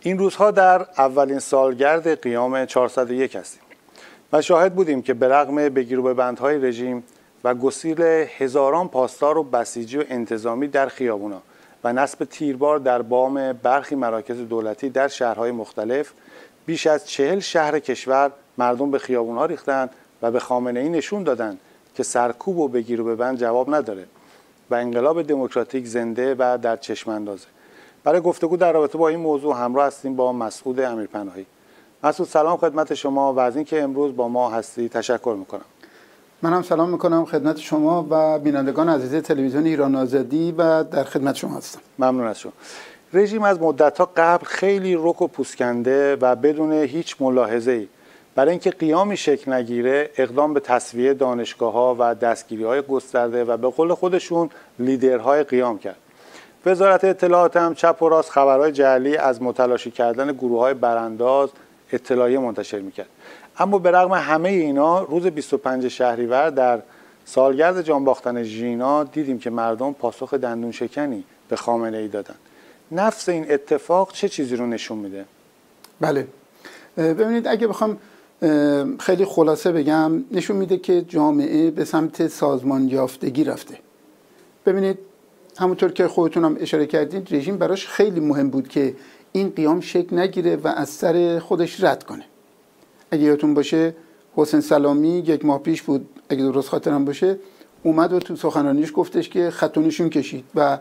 این روزها در اولین سالگرد قیام 401 هستیم و شاهد بودیم که به رغم بگیر و ببندهای رژیم و گسیل هزاران پاسدار و بسیجی و انتظامی در خیابونا و نصب تیربار در بام برخی مراکز دولتی در شهرهای مختلف، بیش از 40 شهر کشور مردم به خیابونها ریختند و به خامنه‌ای نشون دادند که سرکوب و بگیر و ببند جواب نداره و انقلاب دموکراتیک زنده و در چشم اندازه. برای گفتگو در رابطه با این موضوع همراه هستیم با مسعود امیرپناهی. مسعود سلام خدمت شما و از اینکه امروز با ما هستی تشکر میکنم. منم سلام میکنم خدمت شما و بینندگان عزیز تلویزیون ایران آزادی و در خدمت شما هستم. ممنون از شما. رژیم از مدت‌ها قبل خیلی رک و پوسکنده و بدون هیچ ملاحظه‌ای برای اینکه قیامی شکل نگیره اقدام به تسویه دانشگاه‌ها و دستگیری‌های گسترده و به قول خودشون لیدرهای قیام کرد. وزارت اطلاعات هم چپ و راست خبرهای جعلی از متلاشی کردن گروه‌های برانداز اطلاعیه منتشر می‌کرد. اما به رغم همه اینا روز 25 شهریور در سالگرد جانباختن ژینا دیدیم که مردم پاسخ دندون شکنی به خامنه‌ای دادن. نفس این اتفاق چه چیزی رو نشون میده؟ بله، ببینید اگه بخوام خیلی خلاصه بگم، نشون میده که جامعه به سمت سازمان یافتگی رفته. ببینید همونطور که خودتون هم اشاره کردید، رژیم براش خیلی مهم بود که این قیام شکل نگیره و از سر خودش رد کنه. اگه یادتون باشه حسین سلامی یک ماه پیش بود، اگه درست خاطرم باشه، اومد و تو سخنرانیش گفتش که خط و نشون کشید و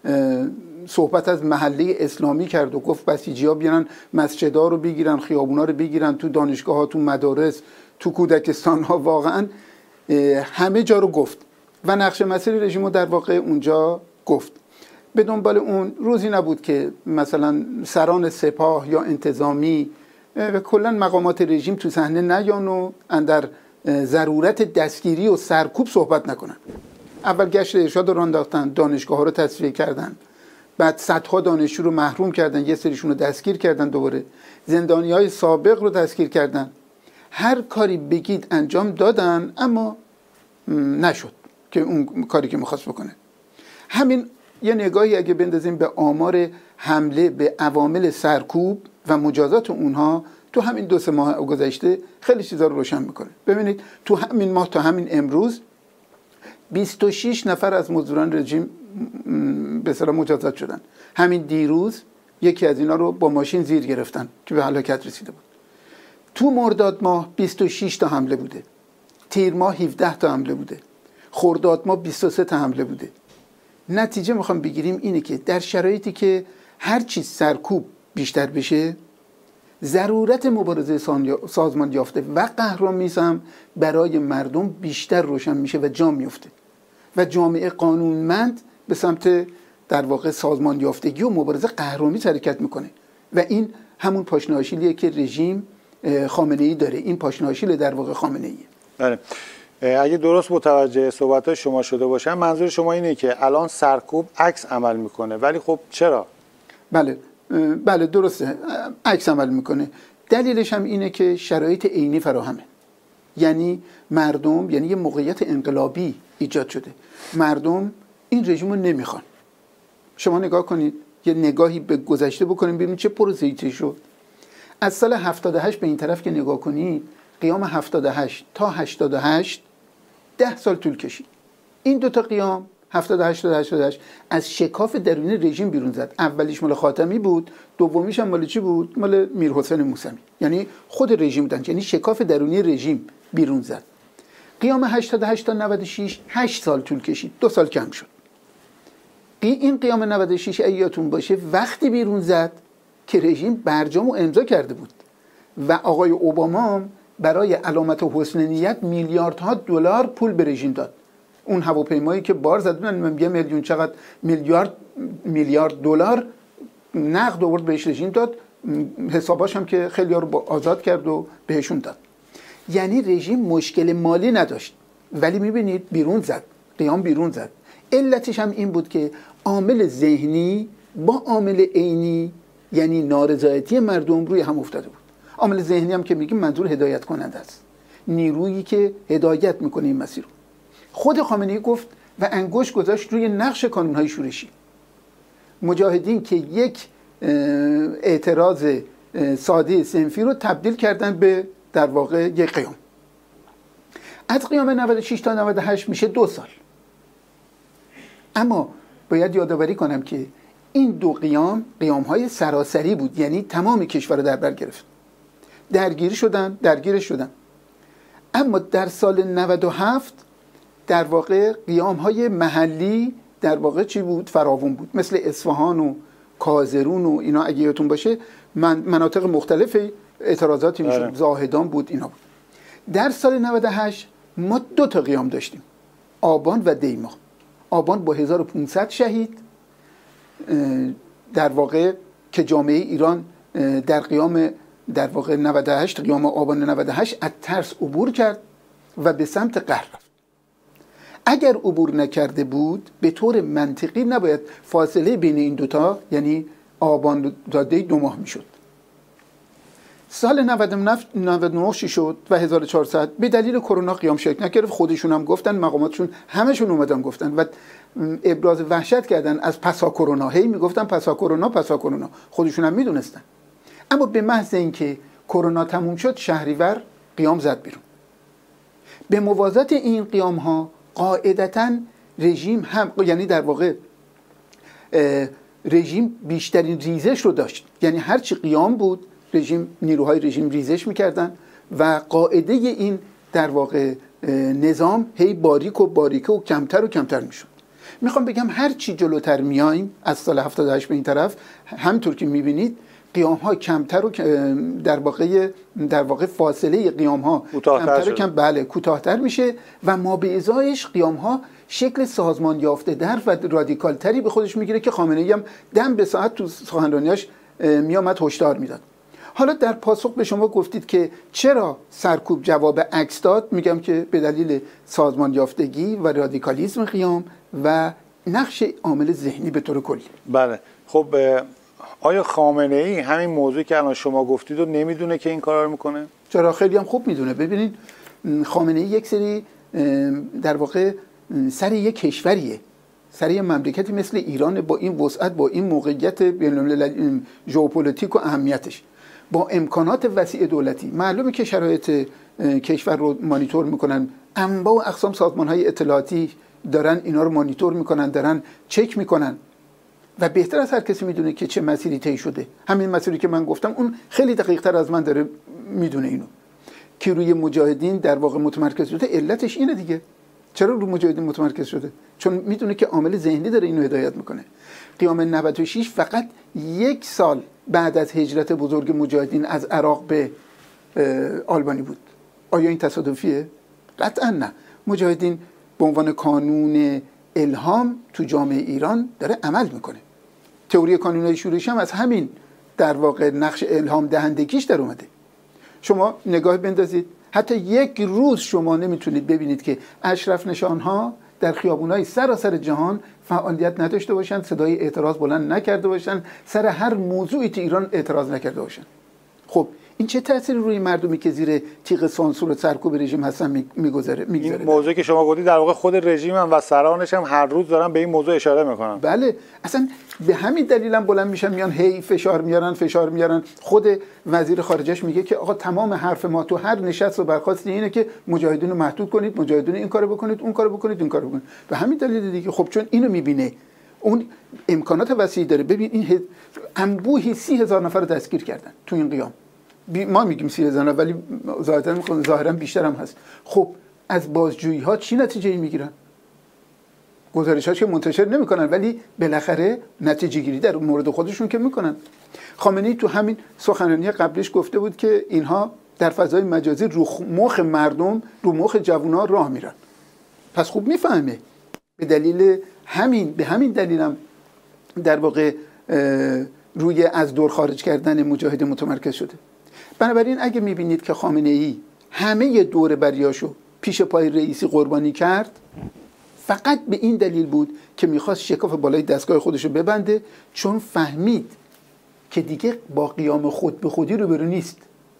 صحبت از محله اسلامی کرد و گفت بسیجی‌ها بیارن مسجدها رو بگیرن، خیابونا رو بگیرن، تو دانشگاه‌ها، تو مدارس، تو کودکستان‌ها، واقعا همه جا رو گفت و نقش مسیر رژیم رو در واقع اونجا گفت. به دنبال اون روزی نبود که مثلا سران سپاه یا انتظامی و کلا مقامات رژیم تو صحنه نیان و اندر ضرورت دستگیری و سرکوب صحبت نکنن. اول گشت ارشاد رو انداختن، دانشگاه‌ها رو تصفیه کردن، بعد صدها دانشجو رو محروم کردن، یه سریشون رو دستگیر کردن، دوباره زندانی‌های سابق رو دستگیر کردن. هر کاری بگید انجام دادن، اما نشد که اون کاری که می‌خواست بکنه. همین یه نگاهی اگه بندازیم به آمار حمله به عوامل سرکوب و مجازات اونها تو همین 2-3 ماه گذشته خیلی چیزا رو روشن میکنه. ببینید تو همین ماه تا همین امروز 26 نفر از مزدوران رژیم به اصطلاح مجازات شدن. همین دیروز یکی از اینا رو با ماشین زیر گرفتن که به هلاکت رسیده بود. تو مرداد ماه 26 تا حمله بوده، تیر ماه 17 تا حمله بوده، خرداد ماه 23 تا حمله بوده. نتیجه میخوام بگیریم اینه که در شرایطی که هر چیز سرکوب بیشتر بشه، ضرورت مبارزه سازمان یافته و قهرآمیز هم برای مردم بیشتر روشن میشه و جا میفته و جامعه قانونمند به سمت در واقع سازمان یافتگی و مبارزه قهرآمیز حرکت میکنه و این همون پاشنه‌آشیلیه که رژیم خامنه‌ای داره. این پاشنه‌آشیل در واقع خامنه‌ایه. بله. اگه درست متوجه صحبت‌های شما شده باشم، منظور شما اینه که الان سرکوب عکس عمل میکنه، ولی خب چرا؟ بله درسته، عکس عمل میکنه. دلیلش هم اینه که شرایط عینی فراهمه. یعنی مردم، یعنی یه موقعیت انقلابی ایجاد شده، مردم این رژیم رو نمیخوان. شما نگاه کنید، یه نگاهی به گذشته بکنیم ببینید چه پروسه‌ای شد. از سال 78 به این طرف که نگاه کنید، قیام 78 تا 88 10 سال طول کشید. این دوتا قیام 78 تا 88 از شکاف درونی رژیم بیرون زد. اولیش مال خاتمی بود، دومیش هم مال چی بود؟ مال میرحسین موسوی. یعنی خود رژیم بودن، یعنی شکاف درونی رژیم بیرون زد. قیام 88 تا 96 8 سال طول کشید، 2 سال کم شد. این قیام 96 ایاتون باشه وقتی بیرون زد که رژیم برجامو امضا کرده بود و آقای اوباما برای علامت حسن نیت میلیاردها دلار پول به رژیم داد. اون هواپیمایی که بار زدن 1 میلیون چقدر میلیارد دلار نقد آورد بهش رژیم داد، حساباش هم که خیلی‌ها رو آزاد کرد و بهشون داد. یعنی رژیم مشکل مالی نداشت، ولی میبینید بیرون زد، قیام بیرون زد. علتش هم این بود که عامل ذهنی با عامل عینی، یعنی نارضایتی مردم، روی هم افتاده بود. عامل ذهنی هم که میگیم منظور هدایت کننده است، نیرویی که هدایت میکنه این مسیر رو. خود خامنه‌ای گفت و انگشت گذاشت روی نقش کانون‌های شورشی. مجاهدین که یک اعتراض ساده صنفی رو تبدیل کردن به در واقع یک قیام. از قیام 96 تا 98 میشه 2 سال. اما باید یادآوری کنم که این دو قیام‌های سراسری بود، یعنی تمام کشور رو در بر گرفت. درگیر شدن. اما در سال 97 در واقع قیام‌های محلی در واقع چی بود؟ فراوان بود، مثل اصفهان و کازرون و اینا اگه یادتون باشه، مناطق مختلفی اعتراضاتی میشد، زاهدان بود، اینا بود. در سال 98 ما 2 تا قیام داشتیم، آبان و دی‌ماه. آبان با 1500 شهید در واقع که جامعه ایران در قیام در واقع 98 قیام آبان 98 از ترس عبور کرد و به سمت قهر رفت. اگر عبور نکرده بود به طور منطقی نباید فاصله بین این دوتا یعنی آبان تا دی 2 ماه میشد. سال 99 شد و 1400 به دلیل کرونا قیام شکل نگرفت. خودشون هم گفتن، مقاماتشون همشون اومدن گفتن و ابراز وحشت کردن از پسا کرونا. هی میگفتن پسا کرونا، خودشون هم میدونستن. اما به محض اینکه کرونا تموم شد شهریور قیام زد بیرون. به موازات این قیام ها قاعدتاً رژیم هم، یعنی در واقع رژیم بیشترین ریزش رو داشت، یعنی هرچی قیام بود نیروهای رژیم ریزش میکردن و قاعده این در واقع نظام هی باریک و کمتر و کمتر میشد. میخوام بگم هرچی جلوتر میایم از سال 78 به این طرف، همطور که میبینید قیام ها کمتر و در واقع فاصله قیام ها کوتاه‌تر میشه و ما به ازایش قیام ها شکل سازمان یافته در و رادیکال تری به خودش میگیره که خامنه‌ای هم دم به ساعت تو سخنرانیاش میامد هشدار میداد. حالا در پاسخ به شما گفتید که چرا سرکوب جواب عکس داد، میگم که به دلیل سازمان یافتگی و رادیکالیسم قیام و نقش عامل ذهنی به طور کلی. بله. خب آیا خامنه‌ای همین موضوعی که الان شما گفتید رو نمیدونه که این کارا رو میکنه؟ چرا، خیلی هم خوب میدونه. ببینید خامنه‌ای یک سری در واقع سر یک کشوریه، سر یک مملکتی مثل ایران با این وسعت، با این موقعیت بین‌المللی ژئوپلیتیک و اهمیتش، با امکانات وسیع دولتی، معلومه که شرایط کشور رو مانیتور میکنن، انواع و اقسام سازمان‌های اطلاعاتی دارن اینا رو مانیتور میکنن، دارن چک میکنن و بهتر از هر کسی میدونه که چه مسیری طی شده. همین مسیری که من گفتم اون خیلی دقیق‌تر از من داره میدونه اینو که روی مجاهدین در واقع متمرکز شده. علتش اینه دیگه. چرا روی مجاهدین متمرکز شده؟ چون میدونه که عامل ذهنی داره اینو هدایت میکنه. قیام 96 فقط 1 سال بعد از هجرت بزرگ مجاهدین از عراق به آلبانی بود. آیا این تصادفیه؟ قطعا نه. مجاهدین به عنوان کانون الهام تو جامعه ایران داره عمل میکنه. تئوری کانونهای شورشی هم از همین در واقع نقش الهام دهندگیش در اومده. شما نگاه بندازید، حتی 1 روز شما نمیتونید ببینید که اشرف نشانها در خیابونای سراسر جهان فعالیت نداشته باشن، صدای اعتراض بلند نکرده باشن، سر هر موضوعی تو ایران اعتراض نکرده باشن. خب این چه تأثیری روی مردمی که زیر تیغ سانسور و سرکوب رژیم هستن میگذاره؟ این موضوعی که شما گفتید در واقع خود رژیم هم و سرانش هم هر روز دارن به این موضوع اشاره میکنن. بله، اصلا به همین دلیل هم بلند میشن میان هی فشار میارن. خود وزیر خارجهش میگه که آقا تمام حرف ما تو هر نشست و برخاست اینه که مجاهدین رو محدود کنید، مجاهدین این کارو بکنید، اون کارو بکنید، این کارو بکنید. به همین دلیل دیگه. خب چون اینو میبینه، اون امکانات وسیعی داره. ببین این انبوهی 30,000 نفر رو دستگیر کردن تو این قیام. ما میگیم 30,000 ولی ظاهرا بیشتر هم هست. خب از بازجویی ها چی نتیجه میگیرن؟ گزارشات که منتشر نمیکنن ولی بالاخره نتیجه گیری در مورد خودشون که میکنن. خامنه‌ای تو همین سخنرانی قبلش گفته بود که اینها در فضای مجازی رو مخ مردم، رو مخ جوونا راه میرن. پس خوب میفهمه. به همین دلیلم در واقع روی از دور خارج کردن مجاهد متمرکز شده. بنابراین اگه میبینید که خامنه‌ای همه دور بریاشو پیش پای رئیسی قربانی کرد، فقط به این دلیل بود که میخواست شکاف بالای دستگاه خودشو ببنده، چون فهمید که دیگه با قیام خود به خودی روبرو نیست.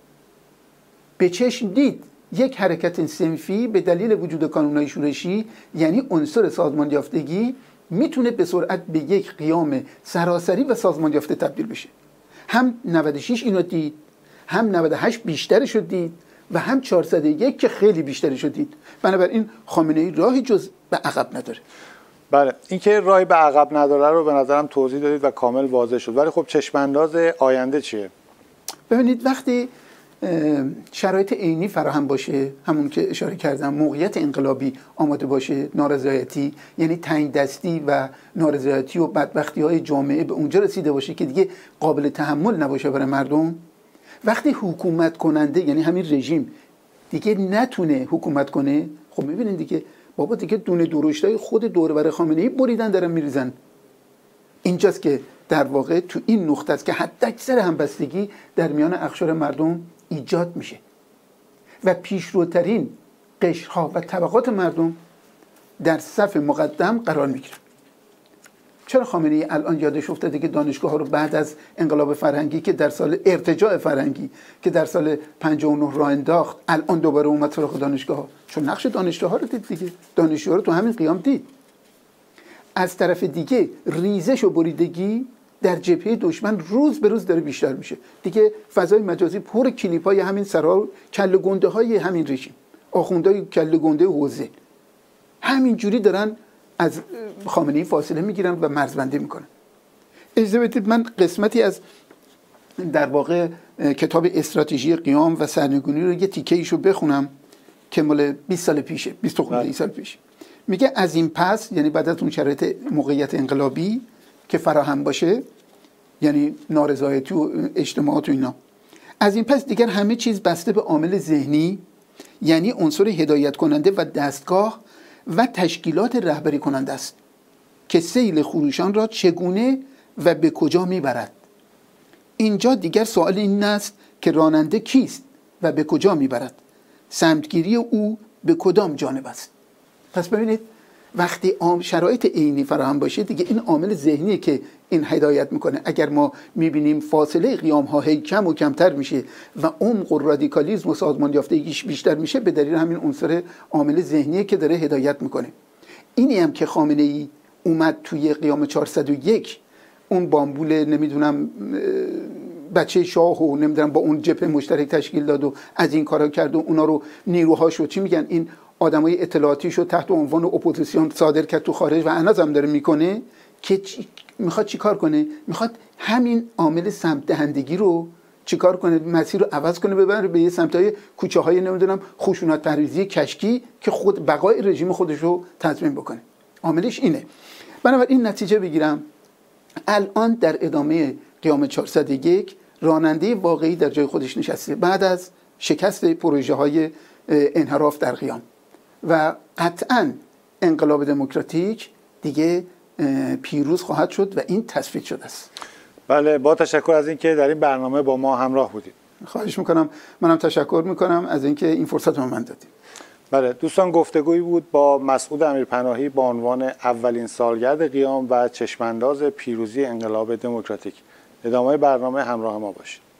به چشم دید یک حرکت صنفی به دلیل وجود کانونهای شورشی، یعنی عنصر سازمان یافتگی، میتونه به سرعت به یک قیام سراسری و سازمان یافته تبدیل بشه. هم 96 اینو دید، هم 98 بیشترش رو دید و هم 401 که خیلی بیشترش رو دید. بنابراین خامنه‌ای راهی جز به عقب نداره. بله، اینکه راهی به عقب نداره رو به نظرم توضیح دادید و کامل واضح شد. ولی خب چشم‌انداز آینده چیه؟ ببینید وقتی شرایط عینی فراهم باشه، همون که اشاره کردم، موقعیت انقلابی آماده باشه، نارضایتی یعنی تنگ دستی و نارضایتی و بدبختی‌های جامعه به اونجا رسیده باشه که دیگه قابل تحمل نباشه برای مردم، وقتی حکومت کننده یعنی همین رژیم دیگه نتونه حکومت کنه، خب می‌بینید دیگه بابا دیگه دونه درشتای خود دور و بر خامنه‌ای بریدن دارن میریزن. اینجاست که در واقع تو این نقطه است که حداکثر همبستگی در میان اقشار مردم ایجاد میشه و پیشروترین قشرها و طبقات مردم در صف مقدم قرار میگیرن. چرا خامنه‌ای الان یادش افتاده که دانشگاه‌ها رو بعد از انقلاب فرهنگی که در سال ارتجاع فرهنگی که در سال 59 راه انداخت الان دوباره اومد سراغ دانشگاه‌ها؟ چون نقش دانشجوها رو دید دیگه، دانشجوها رو تو همین قیام دید. از طرف دیگه ریزش و بریدگی در جبهه دشمن روز به روز داره بیشتر میشه. دیگه فضای مجازی پر کلیپ‌های همین سرها، کله گنده‌های همین رژیم، آخوندهای کله گنده حوزه، همین جوری دارن از خامنه‌ای فاصله میگیرن و مرزبندی میکنن. اجازه بدید من قسمتی از در واقع کتاب استراتژی قیام و سرنگونی رو یه تیکه ایشو بخونم که مال 20 سال پیشه، 20 خورده سال پیش. میگه از این پس، یعنی بعد از اون شرایط موقعیت انقلابی که فراهم باشه، یعنی نارضایتی و اجتماعات و اینا، از این پس دیگر همه چیز بسته به عامل ذهنی، یعنی عنصر هدایت کننده و دستگاه و تشکیلات رهبری کننده است که سیل خروشان را چگونه و به کجا میبرد. اینجا دیگر سوال این است که راننده کیست و به کجا میبرد، سمتگیری او به کدام جانب است. پس ببینید وقتی شرایط عینی فراهم باشه دیگه این عامل ذهنیه که این هدایت میکنه. اگر ما میبینیم فاصله قیام ها هی کم و کمتر میشه و عمق و رادیکالیسم و سازمان یافتگیش بیشتر میشه، به دلیل همین عنصر عامل ذهنیه که داره هدایت میکنه. اینی هم که خامنه‌ای اومد توی قیام 401 اون بامبول نمیدونم بچه شاه و نمیدونم با اون جبهه مشترک تشکیل داد و از این کارا کرد و اونا رو نیروهاشو چی میگن این آدمای اطلاعاتیشو تحت عنوان اپوزیسیون صادر کرد تو خارج و هنوز هم داره میکنه که میخواد چیکار کنه؟ میخواد همین عامل سمت دهندگی رو چیکار کنه؟ مسیر رو عوض کنه، ببره به یه سمتای کوچه‌های نمیدونم خشونت پرویزی کشکی که خود بقای رژیم خودش رو تضمین بکنه. عاملش اینه. بنابراین نتیجه بگیرم الان در ادامه قیام 401 راننده واقعی در جای خودش نشسته بعد از شکست پروژه‌های انحراف در قیام و قطعاً انقلاب دموکراتیک دیگه پیروز خواهد شد و این تثبیت شده است. بله، با تشکر از اینکه در این برنامه با ما همراه بودید. خواهش میکنم. منم تشکر میکنم از اینکه این فرصت رو من دادید. بله دوستان، گفتگویی بود با مسعود امیرپناهی با عنوان اولین سالگرد قیام و چشمانداز پیروزی انقلاب دموکراتیک. ادامه برنامه همراه ما باشید.